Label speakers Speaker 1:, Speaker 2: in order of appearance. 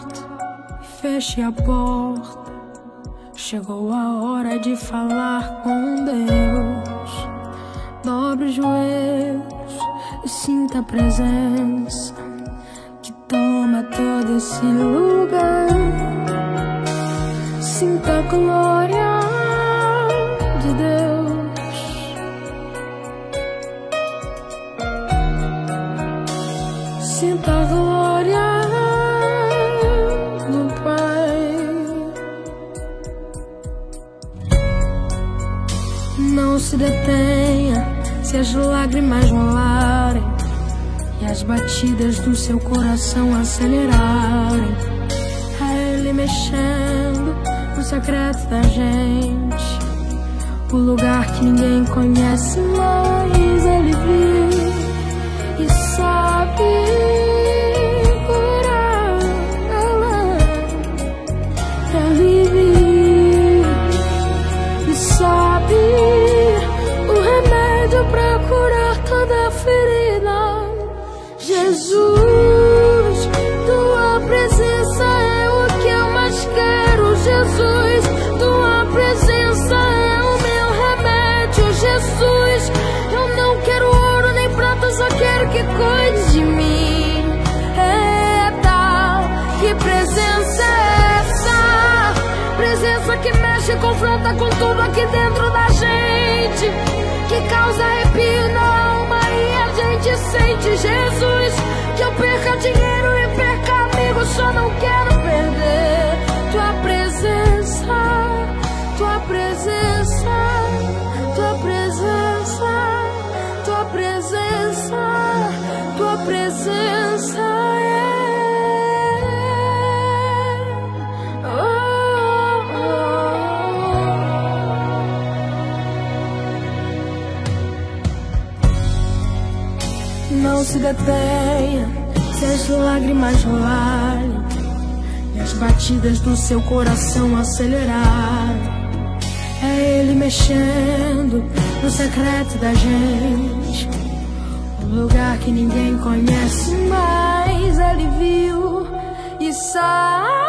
Speaker 1: quarto e feche a porta. Chegou a hora de falar com Deus. Dobre os joelhos e sinta a presença que toma todo esse lugar. Sinta a glória de Deus. Sinta a glória do Pai. Não se detenha se as lágrimas rolarem e as batidas do seu coração acelerarem. É Ele mexendo no secreto da gente, o lugar que ninguém conhece, mas Ele viu e sabe curar. Ele viu e sabe o remédio pra curar toda ferida. Jesus, tua presença é o que eu mais quero. Jesus, tua presença é o meu remédio. Jesus, eu não quero ouro nem prata, só quero que cuide de mim. Eita, que presença é essa? Presença que mexe e confronta com tudo aqui dentro da gente, que causa arrepio na alma e a gente sente. Jesus, que eu perca dinheiro e perca amigos, só não quero perder tua presença, tua presença, tua presença, tua presença, tua presença é. Não se detenha se as lágrimas rolarem e as batidas do seu coração acelerarem. É Ele mexendo no secreto da gente, o lugar que ninguém conhece, mas Ele viu e sabe